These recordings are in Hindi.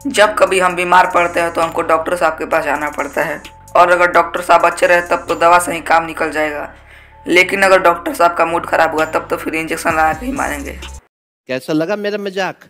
जब कभी हम बीमार पड़ते हैं तो हमको डॉक्टर साहब के पास जाना पड़ता है, और अगर डॉक्टर साहब अच्छे रहे तब तो दवा से ही काम निकल जाएगा। लेकिन अगर डॉक्टर साहब का मूड खराब हुआ तब तो फिर इंजेक्शन लगा के ही मारेंगे। कैसा लगा मेरा मजाक?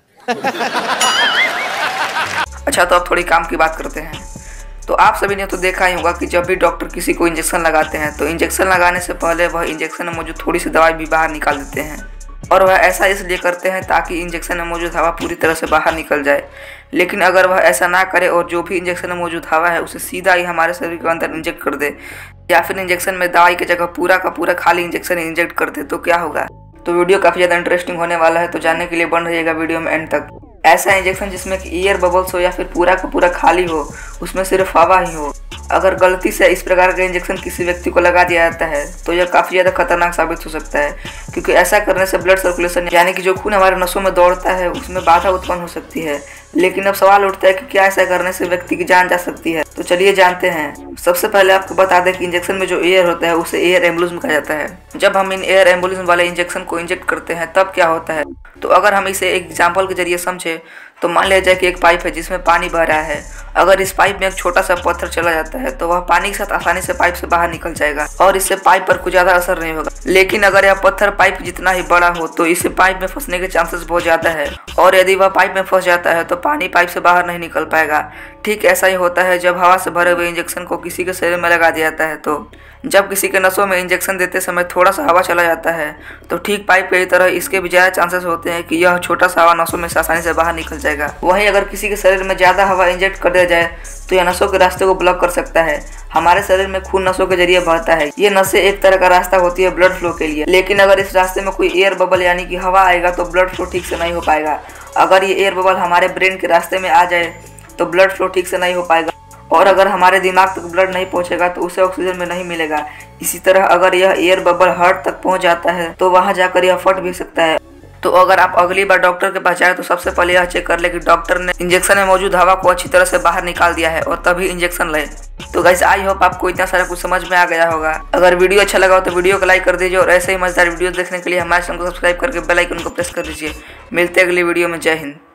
अच्छा, तो अब थोड़ी काम की बात करते हैं। तो आप सभी ने तो देखा ही होगा कि जब भी डॉक्टर किसी को इंजेक्शन लगाते हैं तो इंजेक्शन लगाने से पहले वह इंजेक्शन में मौजूद थोड़ी सी दवाई भी बाहर निकाल देते हैं, और वह ऐसा इसलिए करते हैं ताकि इंजेक्शन में मौजूद हवा पूरी तरह से बाहर निकल जाए। लेकिन अगर वह ऐसा ना करे और जो भी इंजेक्शन में मौजूद हवा है उसे सीधा ही हमारे शरीर के अंदर इंजेक्ट कर दे, या फिर इंजेक्शन में दवाई की जगह पूरा का पूरा खाली इंजेक्शन इंजेक्ट कर दे, तो क्या होगा? तो वीडियो काफ़ी ज़्यादा इंटरेस्टिंग होने वाला है, तो जानने के लिए बन रहिएगा वीडियो में एंड तक। ऐसा इंजेक्शन जिसमें कि एयर बबल्स हो या फिर पूरा का पूरा खाली हो, उसमें सिर्फ हवा ही हो, अगर गलती से इस प्रकार का इंजेक्शन किसी व्यक्ति को लगा दिया जाता है तो यह काफ़ी ज़्यादा खतरनाक साबित हो सकता है, क्योंकि ऐसा करने से ब्लड सर्कुलेशन यानी कि जो खून हमारे नसों में दौड़ता है उसमें बाधा उत्पन्न हो सकती है। लेकिन अब सवाल उठता है कि क्या ऐसा करने से व्यक्ति की जान जा सकती है? तो चलिए जानते हैं। सबसे पहले आपको बता दें कि इंजेक्शन में जो एयर होता है उसे एयर एम्बुलेंस कहा जाता है। जब हम इन एयर एम्बुलेंस वाले इंजेक्शन को इंजेक्ट करते हैं तब क्या होता है, तो अगर हम इसे एक एग्जाम्पल के जरिए समझे तो मान लिया जाए कि एक पाइप है जिसमें पानी बह रहा है। अगर इस पाइप में एक छोटा सा पत्थर चला जाता है तो वह पानी के साथ आसानी से पाइप से बाहर निकल जाएगा और इससे पाइप पर कुछ ज़्यादा असर नहीं होगा। लेकिन अगर यह पत्थर पाइप जितना ही बड़ा हो तो इससे पाइप में फंसने के चांसेस बहुत ज़्यादा है, और यदि वह पाइप में फंस जाता है तो पानी पाइप से बाहर नहीं निकल पाएगा। ठीक ऐसा ही होता है जब हवा से भरे हुए इंजेक्शन को किसी के शरीर में लगा दिया जाता है। तो जब किसी के नसों में इंजेक्शन देते समय थोड़ा सा हवा चला जाता है तो ठीक पाइप की तरह इसके भी ज़्यादा चांसेस होते हैं कि यह छोटा सा हवा नसों में से आसानी से बाहर निकल जाएगा। वहीं अगर किसी के शरीर में ज़्यादा हवा इंजेक्ट कर दिया जाए तो यह नसों के रास्ते को ब्लॉक कर सकता है। हमारे शरीर में खून नसों के जरिए बहता है, ये नसें एक तरह का रास्ता होती है ब्लड फ्लो के लिए। लेकिन अगर इस रास्ते में कोई एयर बबल यानी कि हवा आएगा तो ब्लड फ्लो ठीक से नहीं हो पाएगा। अगर ये एयर बबल हमारे ब्रेन के रास्ते में आ जाए तो ब्लड फ्लो ठीक से नहीं हो पाएगा, और अगर हमारे दिमाग तक ब्लड नहीं पहुंचेगा तो उसे ऑक्सीजन में नहीं मिलेगा। इसी तरह अगर यह एयर बबल हार्ट तक पहुंच जाता है तो वहां जाकर यह फट भी सकता है। तो अगर आप अगली बार डॉक्टर के पास जाए तो सबसे पहले यह चेक कर ले कि डॉक्टर ने इंजेक्शन में मौजूद हवा को अच्छी तरह से बाहर निकाल दिया है, और तभी इंजेक्शन ले। तो गाइस, आई होप आपको इतना सारा कुछ समझ में आ गया होगा। अगर वीडियो अच्छा लगा हो तो वीडियो को लाइक कर दीजिए, और ऐसे ही मजेदार वीडियो देखने के लिए हमारे चैनल को सब्सक्राइब करके बेल आइकन को प्रेस कर दीजिए। मिलते हैं अगली वीडियो में। जय हिंद।